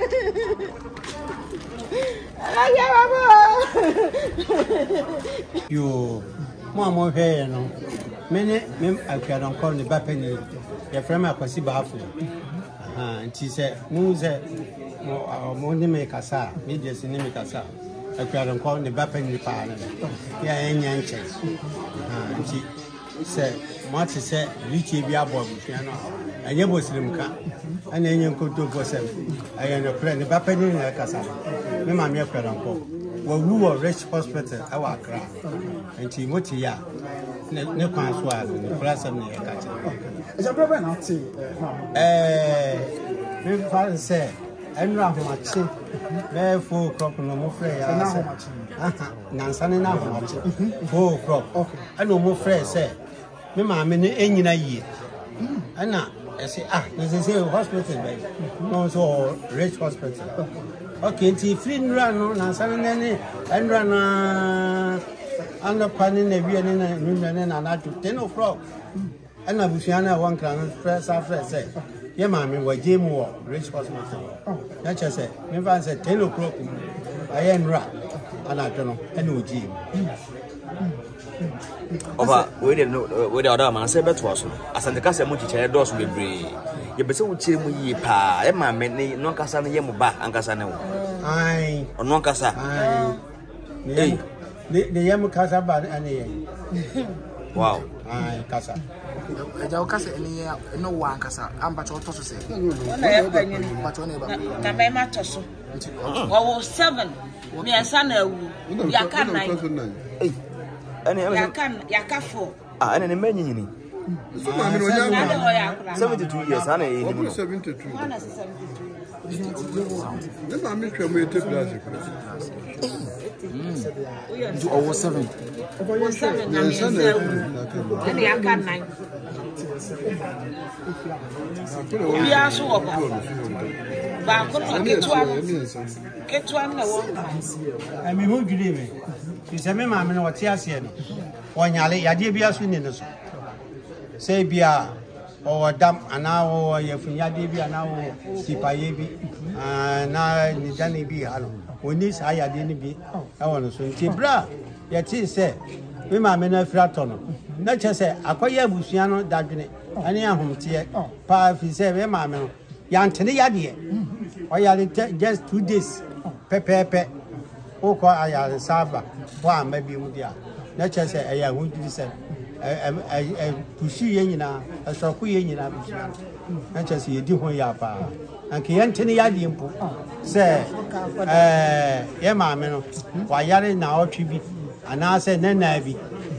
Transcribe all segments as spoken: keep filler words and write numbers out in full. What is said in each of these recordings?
You, Mamma, hey, no. Many, I can't call the Bappany. Your friend, I could see Baffle. And she said, Moose, Monday make a sa, medias in make a sa. I can't call the Bappany parliament. Yeah, any chance. And she said, Marty said, Richie be a boy, and you was Limca, and then you could do for seven. I am a friend, the Bappany in a casa. Mamma, your friend, well, we were rich hospital, our cry. And she went here. No console, the plus of the catcher. It's a problem, I'll see. Eh, my father said, I'm not much. Therefore, crop no more free. I know much. Nansan enough much. Four crop. I know more free, say. My mamma, any year. And now, I say, ah, this is a hospital, baby. No, so rich hospital. Okay, tea free run, Nansan and run. And the panning the Vienna and I to ten o'clock. And I was one crown press after say, yeah, mammy, were Jim War, rich hospital. That's just said, if I said ten o'clock, I am right. And I don't know, and no Jim. Over, we didn't know without a man said, but was as the castle much chair doors will be. You be so chill with ye pa, and my many no casana yamuba and casano. Aye, or no casa. Aye. The Yamu Casa bad any. Wow, I Casa. Jau Casa any no one Casa, I'm but also say. But only about Tosso. Oh, seven. Me and son, Yakan nine. Yakan, Yakafo. Ah, and a many. seventy-two years, honey. seventy-two. Then I'm cremated plastic. Over seven. Over seven. Yes, and I can nine. We are so over. But get one. Get one. I mean, who do you mean? It's a mamma or Tiasian. One yali, Yadibia Swindon. Say, Bia. Or damp an hour, or if Yadibia now, Sipayebi, and now Nijani be alone. When this I didn't be, I want to say, Bra, yet he said, we my men are fraton. Not just say, Acquire Busiano, Dabine, and Yahoo, Pa, if he said, Mamma, Yantini Yadi. Why are it just two days? Pepe, pepe, oh, I are the Saba, one maybe with ya. Not just say, I would say. I push you in a shock in a and just you do when you are. And Kiantini Yadimpo say, eh, Yama, why are now tribute? And I said, Nanabi.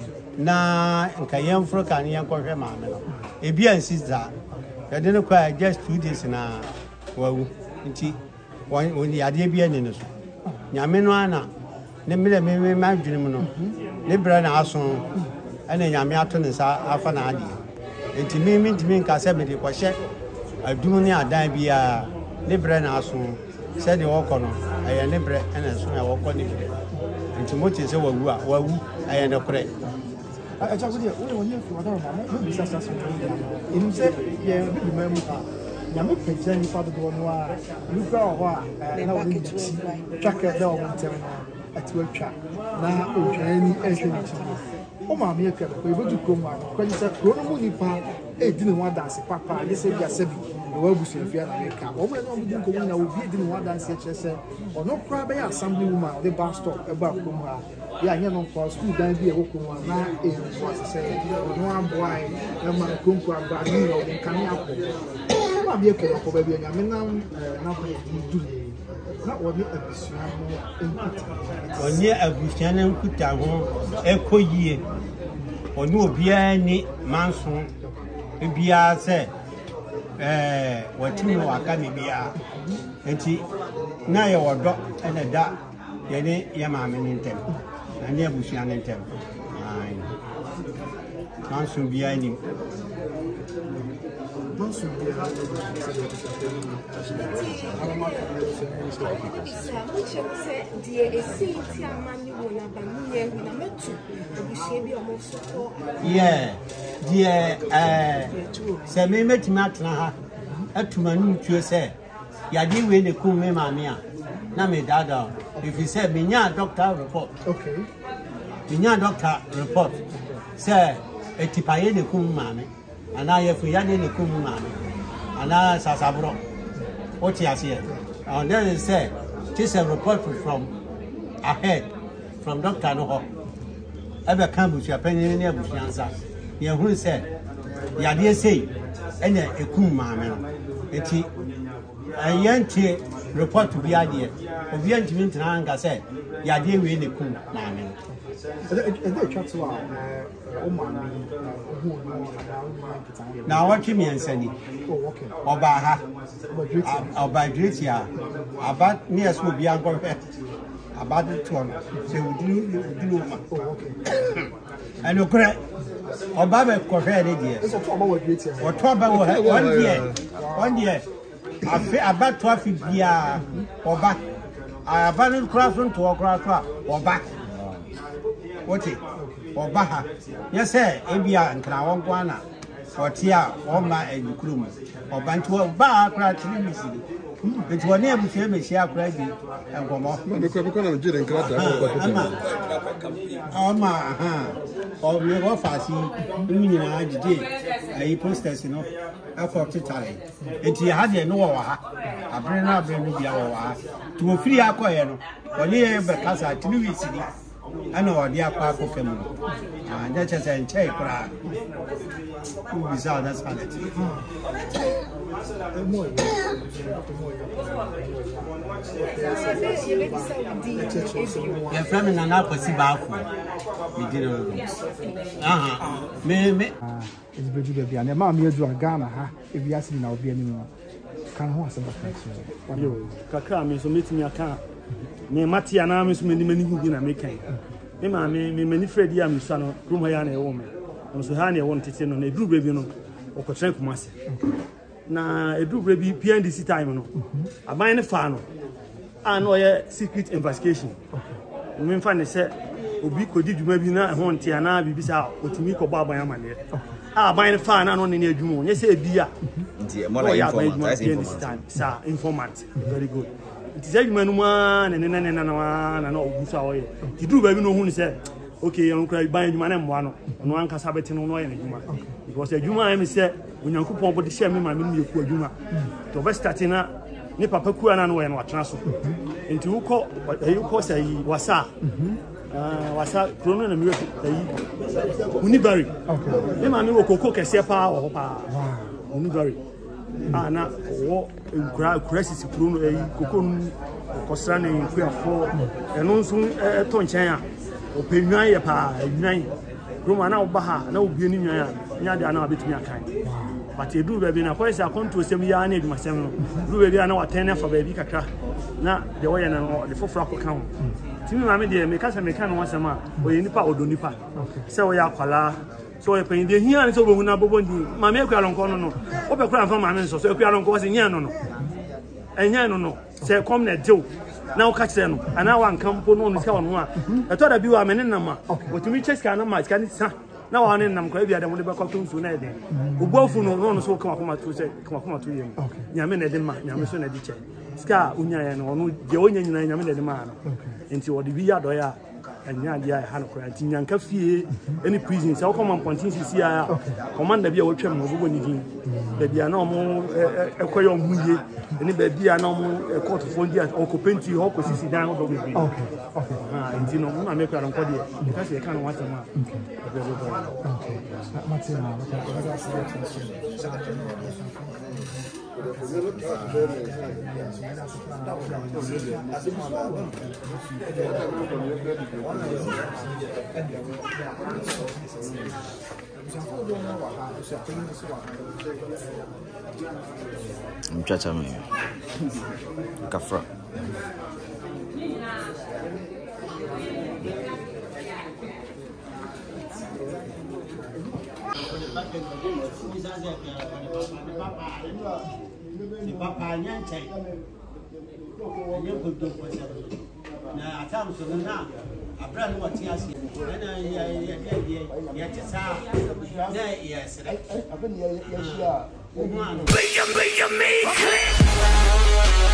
Na and Kayan Frokan Yan Correma. A beer insists that. I didn't quite just two days in a well, when the idea be an innocent. Yamenwana, Nemilla may imagine, Libra Ason. And then Yamiaton is Afanadi. And to me, mean to me, Casemity was shed. I do near Dibia, Libra and Asun, said the Ocono, I am Libra and as soon as I walk on it. And to much is over, well, I am a prey. I tell you, we here for maybe successful. In said, yeah, remember. Yamu present for the one you go what track it down at work track. Now, any anything. Oh, my dear, we will come out. When you said, Ronomipa, eh, didn't want dance, Papa, they said, yes, the world was in fear of America. Oh, when we didn't go in, I would be didn't want dance, said, or no private assembly woman, the bus stop about Kuma. Yeah, you know, for school, then be a Okuma, now in what I said, no one boy, no man, Kumpa, but you know, in Kanyako. I'm here for baby, and I'm now do. Not what you When you are Buchanan put down echo ye or no Biani Manson, Bia said, eh, what you know, I can't be a and she now you're a dog and a duck, Yanni Yamaman in temple, and near Buchanan temple. Manson behind him. Yeah, dear, uh, say, me met Matna, a to my new to say, Yadi we ne kum me mamia. Na me dada. If you say minya doctor report. Okay. Minya doctor report. Say etipaye ne kum mame. Ana ye fu yadi ne kum mame. Ana sasabro. Oti ase. And then they say this a report from ahead from doctor no ho. Ebe kan busu apanyin ne busu ansa. Ye hu say yadi say ene ekum mame no. Eti ayanti report to be idea. Obi antimi ntena anka say yade we ne kum maame no. Ede twa to a o maame hu no ada o maame kitan. Na watwe mi ansani. Oh okay. Oba ha. Oba great ya. Aba me as obi anko hwe. Aba de to no. Se uduru uduru ma. Oh okay. Ano kure. Oba be ko hwe de die. So to about great ya. O to ba wo ha. One day. One day. Afi aba to afi bia oba. Aba no kura so to okura so oba. Woti oba ha. Yes sir, ebia nkra won kwana. Otia oma edukrum. Oba nto oba akra tiri misi. Nti woni abuche meshi akra di enkomo. Me ko be ko na jire nkra ta ko ama ama ha. O me go fasi mi nyina agide ayi posters no afọ titale. Enti ha de no wo ha. Abre na abre mi bia wo ha. Tu ofiri akoye no. Oni e be kasa tiri misi di. Ana odi akwa ko femu. Ah, nja chese nche kura. Bizarre, that's how it is. Your friend is not possible. We didn't. Uh-huh. Me, me. It's better to be an amount of Ghana, huh? If you ask me now, be anymore. Can't want some of you. Kaka, me so meet me a car. Me, Mattia, and I'm so many many who didn't make it. Me, me, many Freddy, I'm son, room I am a woman. So hani wanted to know a do baby no or contract mass. Na a do baby P N D C time no. I buy a fan. I know a secret investigation. We find a set Obi could do maybe not want Tiana Bibisa or to me or Baba Yaman. I buy a fan and on near June. Yes, a beer. Sir, informant. Very good. It is every man and then and all. To do baby no one said. Okay, I'm crying by my name one. No one can sabbat no no because a Juma I say when you could put the share me my mini for Juma. To best starting up Nipa Pakuan and what transfer. Into you call you call say Wasa. Wasa Crono and Miracle. Unibari. Okay. Emma no cook a sepa or pa. Unibari. Ah, now what crisis Crono a cocoon concerning queer for and also a ton china. Opinion ya pa nwan Roma na obaha na obi ni nwan ya nya de na obetumi akan but edu ba bi na ko esa konto sem ya na eduma sem no du ba bi na waten fa ba bi kakra na de wo ye na no de foforo akoka ho timi ma me de me kasa me kan no wasem a o ye nipa odo nipa se wo ya kwala so e pen de hia ni so bo hu na bobo ndi ma me akwa lonko no no o be kura fa ma me so so akwa lonko wase nya no no enya no no se kom na dew na o catch no ana wan kampo no no ska wono a eto da bi wa me ne nama otumi cheska na ma ska ni sa na wa ne nam kwa bia da mo de be kwato nsu na ede obuafu no no so kama kama to se kama kama to yem nyame na de ma nyame so na di che ska unya ya no no de onya nyina nyame na de ma no enti wo de bi ya do ya anya dia ha no kwa enti nyanka fie any prison se wo kama pontin sisi ya commander bia wo twem no bo ni din da bia na mo ekoyo muye any baby na mo court for dia o ko penti ho ko sisi dan do bi okay okay ah enti no mo na me kwa ronko dia because e kan no wata ma okay Martina Mchacha mimi kafra Ni papa nyanchai. Ye kudo ko se. Na atam so na abra no wati ase. Na ya ya ya ya tsa. Na ya sere. Abin ya ya shi a. Benjamin Thank you.